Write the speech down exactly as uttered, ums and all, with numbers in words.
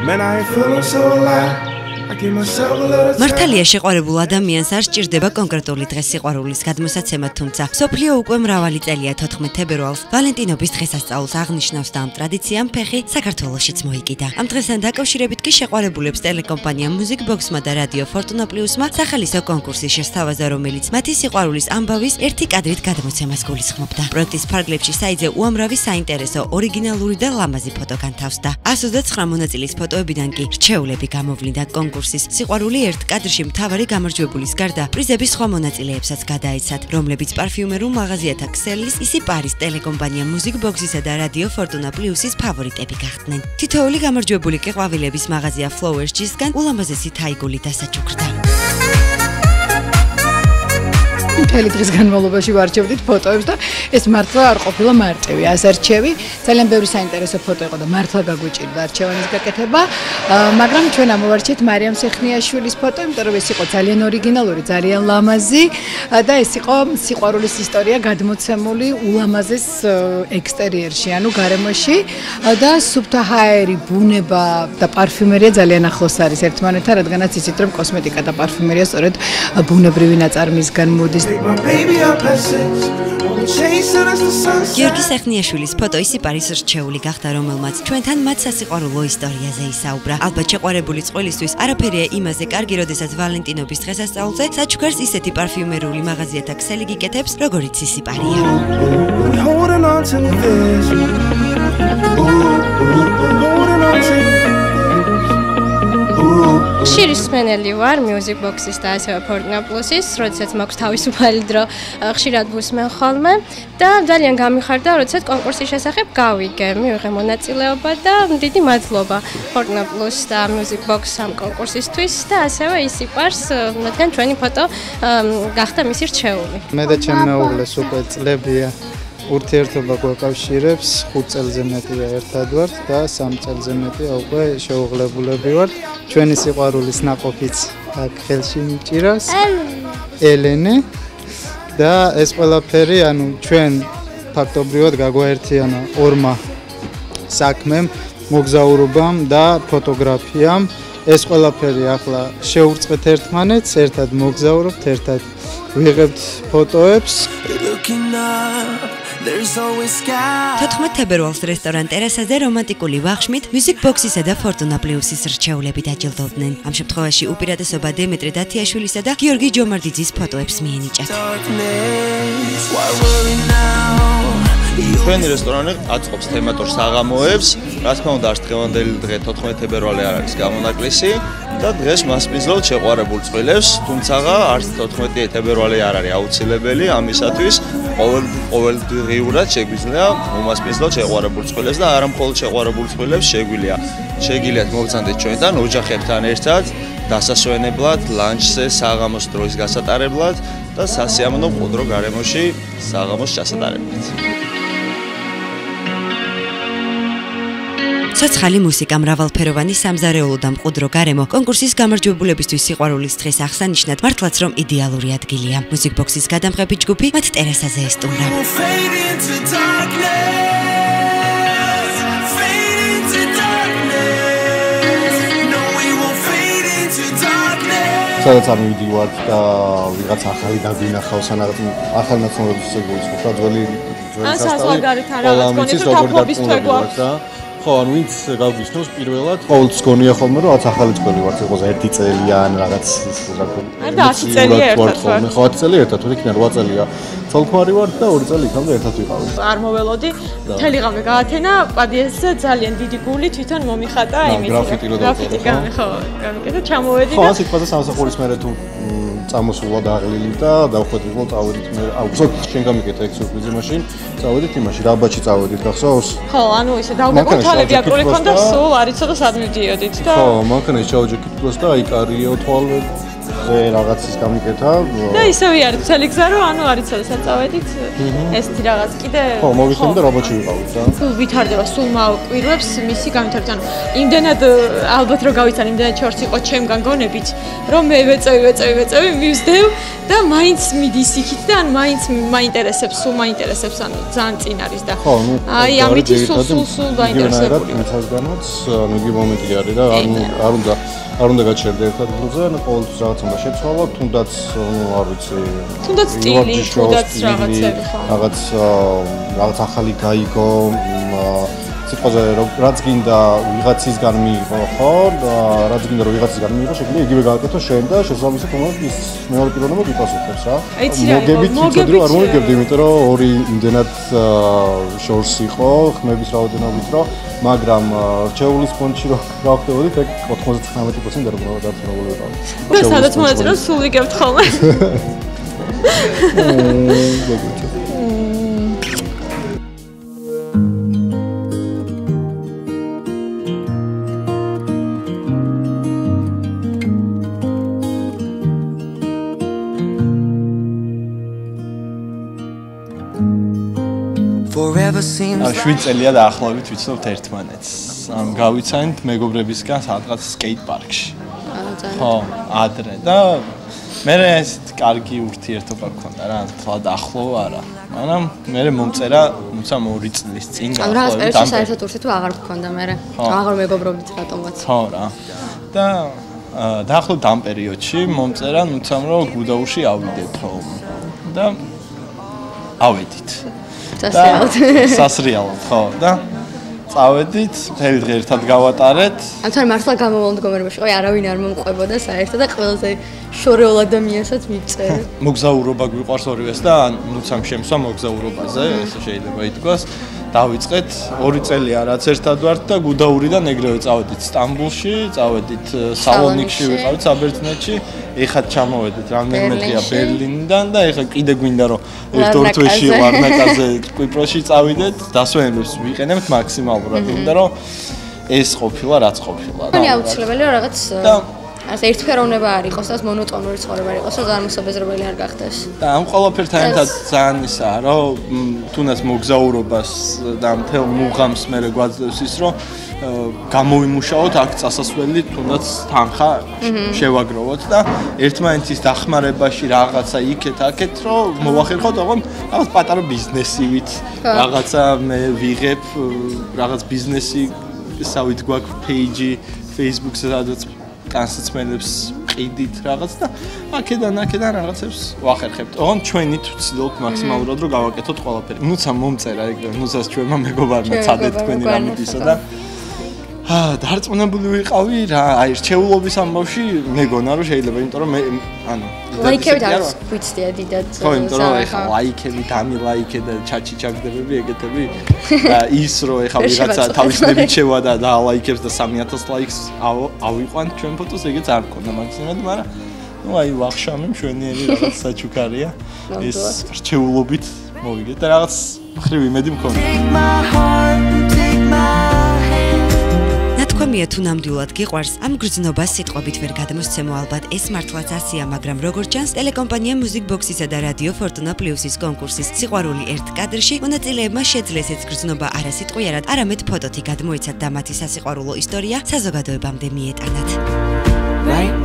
Man, I ain't feeling so alive. მართალია შეყვარებულ ადამიანს არ სჭირდება კონკრეტული დღეს სიყვარულის გადმოსაცემა, თუმცა მსოფლიო უკვე მრავალი წელია თოთხმეტ თებერვალს ვალენტინობის დღესასწაულს აღნიშნავს და ამ ტრადიციამ ფეხი საქართველოშიც მოიკიდა. ამ დღესთან დაკავშირებით კი შეყვარებულებს ტელეკომპანია Music Box-მა და რადიო Fortuna Plus-მა სახალისო კონკურსი შესთავაზა, რომელიც მათი სიყვარულის ამბავის ერთი კადრით გადმოცემას გულისხმობდა. პროექტის ფარგლებში საიძე უამრავი საინტერესო, ორიგინალური და ლამაზი ფოტო განთავსდა. ას ოცდაცხრა მონაწილის ფოტოებიდან კი რჩეულები გამოვლინდა. კონკურსის სიყვარული ერთ კადრში მთავარი გამარჯვებულის გარდა პრიზების სხვა მონაწილეებსაც გადაეცათ, რომლებიც პარფიუმერულ მაღაზიათა ქსელის, ისიპარის ტელეკომპანია Music Box-ისა და რადიო Fortuna Plus-ის ფავორიტები გახდნენ. თითოეული გამარჯვებული კი ყვავილების მაღაზია Flowers-ისგან ულამაზესი თაიგული დასაჩუქრდა. მთელი დღის განმავლობაში ვარჩევდით ფოტოებს და ეს მართლა არ ყოფილა მარტივი ასარჩევი. ძალიან ბევრი საინტერესო ფოტო იყო და მართლა გაგვიჭირდა არჩევანის გაკეთება, მაგრამ ჩვენ ამოვარჩიეთ მარიამ სეხნიაშვილის ფოტო, იმიტომ რომ ეს იყო ძალიან ორიგინალური, ძალიან ლამაზი და ეს იყო სიყვარულის ისტორია გადმოცემული ულამაზეს ექსტერიერში, ანუ გარემოში და სუფთა ჰაერი, ბუნება და პარფიუმერია ძალიან ახლოს არის ერთმანეთთან, რადგანაც იცით რომ კოსმეტიკა და პარფიუმერია სწორედ ბუნებრივი ნაწარმისგან მოდის. გიორგი სეხნიაშვილის ფოტო ისიპარის რჩეული გახდა, რომელმაც ჩვენთან მათ სასიყვარულო ისტორიაზე ისაუბრა. ალბათ შეყვარებული წყვილისთვის არაფერია იმაზე კარგი, როდესაც ვალენტინობის დღესასწაულზე საჩუქარს ისეთი პარფიუმერული მაღაზიათა ქსელი გიკეთებს, როგორიც ისიპარია. ხშირი მსმენელი ვარ Music Box-ის და ასევე Fortuna Plus-ის, როდესაც მაქვს თავისუფალი დრო, ხშირად ვუსმენ ხოლმე და ძალიან გამიხარდა, როდესაც კონკურსის შესახებ გავიგე, მივიღე მონაწილეობა და დიდი მადლობა Fortuna Plus და Music Box ამ კონკურსისთვის და ასევე ისიპარს, რადგან ჩვენი ფოტო გახდა მისი რჩეული. მე და ჩემი მეუღლეს უკვე წლებია ურთიერთობა გვაკავშირებს, ხუთ წელზე მეტია ერთად ვართ და სამ წელზე მეტია უკვე შეუღლებულები ვართ. ჩვენი სიყვარულის ნაყოფიც აქ ხელში მიჭირავს. ელენე და ეს ყველაფერი, ანუ ჩვენ ფაქტობრივად გაგვაერთიანა ორმა საქმემ, მოგზაურობამ და ფოტოგრაფიამ. ეს ყველაფერი ახლა შევურწყეთ ერთმანეთს, ერთად მოგზაურობთ, ერთად ვიღებთ ფოტოებს. თოთხმეტ თებერვალს რესტორან ტერასაზე რომანტიკული ვახშმით Music Box-ისა და Fortuna Plus-ის რჩეულები დაჯილდოვდნენ. ამ შემთხვევაში უპირატესობა დემეტრე დათიაშვილისა და გიორგი ჯომარდიძის ფოტოებს მიენიჭათ. ჩვენი რესტორანი აწყობს თემატორ საღამოებს, რა თქმა უნდა, არც დღევანდელი დღე თოთხმეტ თებერვალი არ არის გამონაკლისი და დღეს მასპინძლობთ შეყვარებულ წყვილებს, თუმცა არც თოთხმეტი თებერვალი არ არის აუცილებელი ამისათვის, ყოველდღიურად შეგვიძლია უმასპინძლოთ შეყვარებულ წყვილებს და არა მხოლოდ შეყვარებულ წყვილებს შეგვიძლია შეგიძლიათ მოვცანდეთ ჩვენთან ოჯახებთან ერთად დასასვენებლად, ლანჩზე, საღამოს დროის გასატარებლად და სასიამოვნო მყუდრო გარემოში საღამოს ჩასატარებლად. ცოცხალი მუსიკა, მრავალფეროვანი სამზარეულო და მყუდრო გარემო კონკურსის გამარჯვებულებისთვის სიყვარულის დღეს აღსანიშნად მართლაც რომ იდეალური ადგილია. Music Box-ის გადამღები ჯგუფი მათ ტერასაზე ესტუმრა. სადაც ამივიდივართ და ვიღაც ახალი დაგვინახავს, ან რაღაც ახალ ნაცნობებს შეგვიძლია და ძველი ძველი სასწავლაგარით არ რაღაც გონიერ თავობის თვეგვაქვს და ხო, ანუ ვინც გავგიშნოს პირველად, ყოველთვის გონია ხოლმე რომ რაც ახალი წელი ვართ, იყოს ერთი წელი ან რაღაც რა თქმა უნდა. არ და ათი წელი ერთად ვარ. ხო, ათი წელი ერთად, თუ იქნება რვა წელია. ცოლქმარი ვართ და ორი წელი იქამდე ერთად ვიყავით. არ მოველოდი, მთელი ღამე გაათენა, პადიესზე ძალიან დიდი გული თვითონ მომიხატა იმით. გრაფიტი რო გრაფიტი გამი ხო, გამიკეთა ჩამოვედი და ხო, სიტყვაზე სამსახურის მერე თუ წამოსულა და აღლილი და დავხვედრით რომ წავედით მე აუ შენ გამიკეთა ეგ სურპრიზი მაშინ წავედით იმაში რაბაჩი წავედით გახსოვს ხო ანუ ისე დავგეკუთალები აკრული ქონდა სულ არ იცოდა სად მივდიოდით და ხო მანქანაში ჩავჯექით პლუს და აი კარიო თვალე ფონზე რაღაცის გამიკეთა. და ისევ არის მთელი გზა რომ ანუ არის სადაც წავედით ესეთი რაღაც კიდე ხო, მოვიხდი და რობოტში ვიყავით რა. სულ ვითარდება, სულ მაკვირვებს მისი გამვითარება. ანუ იმდენად ალბათ რომ გავიცან, იმდენად ჩორს იყო ჩემგან გონებით, რომ მე ვეწევი, ვეწევი, ვეწევი, მივსდევ და მაინც მიდის იქით და ანუ მაინც მაინტერესებს, სულ მაინტერესებს, ანუ ძალიან წინ არის და აი ამით სულ სულ სულ დაინტერესებული. იმისგანაც ანუ იგი მომენტი არის და არ არ უნდა არ უნდა გაჩერდე ერთად გულზე, ანუ ყოველთვის რაღაც უნდა შეცვალო, თუნდაც ნუ არ ვიცი. თუნდაც სტილი, თუნდაც რაღაცები ხო. რაღაც რაღაც ახალი გაიგო, სიტყვაზე რაც გინდა ვიღაცისგან მიიღო, ხო? და რაც გინდა რომ ვიღაცისგან მიიღო, შეგვიძლია იგივე გააკეთო შენ და შესაბამისად თუნდაც ის მეორე პიროვნება გიპასუხებს რა. მოგებით თვითონ რომ არ მოგებდი, იმიტომ რომ ორი იმდენად შორს იყო ხმების რაოდენობით, რომ მაგრამ რჩეულის ფონდში რო გავხდებოდით, ეგ ოთხმოცდათვრამეტი პროცენტი დარწმუნებული ვიყავი. და სადაც მონაწილეობს სულ ვიგებთ ხოლმე. შვიდ წელია დაახლოებით ვიცნობთ ერთმანეთს. ამ გავიცანით მეგობრებისგან სადღაც სკეით პარკში. ხო, ადრე და მე ესეთ კარგი ურთიერთობა გქონდა რა, თვალ ახლო არა. მაგრამ მე მომწერა, თუმცა ორი წლის წინ გაახლოებით. ანუ რაღაც პერიოდში საერთოდ ურთიერთობა აღარ გქონდა მე. აღარ მეგობრობით რატომაც. ხო რა. და დაახლოებით ამ პერიოდში მომწერა, თუმცა რომ გუდაურში ავიდეთო. და ავედით. სასრიალოდ ხო და წავედით მთელი დღე ერთად გავატარეთ. ამ თან მართლა გამომავალ მდგომარეობაში ყო არავინ არ მომყვებოდა საერთოდ და ყველაზე შორეულ ადამიანსაც მივწერე. მოგზაურობა გვიყვარს ორივეს და ნუცამ შემსვა მოგზაურობაზე, ესე შეიძლება ითქვას. დავიწყეთ ორი წელია რაც ერთად ვართ და გუდაურიდან ეგრევე წავედით სტამბულში, წავედით სალონიკში ვიყავით საბერძნეთში. ეხლა ჩამოვედით რამდენიმე დღეა ბერლინიდან და ეხლა კიდე გვინდა რომ ერთ-ორ თვეში ვარნაკაზე კვიპროსში წავიდეთ, დასვენებებს ვიყენებთ მაქსიმალურად, იმიტომ რომ ეს ყოფილა რაც ყოფილა. ანუ აუცილებელია რაღაც ასე ერთფეროვნება არ იყოს და მონოტონური ცხოვრება არ იყოს, რომ განმსობეზრებელი არ გახდეს. და ამ ყველაფერთან ერთად ძალიან ისაა, რომ თუნდაც მოგზაურობას და მთელ მუღამს მე გვაძლევს ის, რომ გამოვიმუშაოთ აქ წასასვლელი, თუნდაც თანხა შევაგროვოთ და ერთმანეთის დახმარებაში რაღაცა იქეთ აქეთ, რომ მოვახერხოთ ოღონდ რაღაც პატარა ბიზნესივით, რაღაცა მე ვიღებ რაღაც ბიზნესი, სავით გვაქვს პეიჯი Facebook-ზე, სადაც განსაცმელებს ყიდით რაღაც და აქედან აქედან რაღაცებს ვახერხებთ. ოღონდ ჩვენით ვცდილობთ მაქსიმალურად რომ გავაკეთოთ ყველაფერი. ნუცა მომწერა ეგ, ნუცას ჩვენმა მეგობარმა წადეთ თქვენი რამოდისა და აა დარწმუნებული ვიყავი რა, აი რჩეულობის ამბავში მეგონა რომ შეიძლება, იმიტომ რომ მე ანუ ლაიქები და ვიცდია დიდად. ხო, იმიტომ რომ ეხლა ლაიქები, დამილაიქე და ჩაჩი ჩაგდებები ეგეთები და ის რომ ეხლა ვიღაცა თავისნებით შევა და დაალაიქებს და სამი ათას ლაიქს ავიყვან ჩვენ ფოტოს, ეგეც არ მქონდა მაქსიმალურად, მაგრამ ნუ აი ვახშამი მშვენიერი რაღაც საჩუქარია ეს რჩეულობით მოვიგეთ და რაღაც მხრივ იმედი მქონდა. თქვენია თუ ნამდვილად გიყვარს, ამ გრძნობას სიტყვებით ვერ გადმოსცემო ალბათ, ეს მართლაც ასია, მაგრამ როგორც ჩანს, ტელეკომპანია Music Box-ისა და რადიო Fortuna Plus-ის კონკურსის სიყვარული ერთ კადრში მონაწილეებმა შეძლეს ეს გრძნობა არა სიტყვიერად, არამედ ფოტოთი გადმოიცათ და მათი სასიყვარულო ისტორია საზოგადოებამდე მიეტანათ.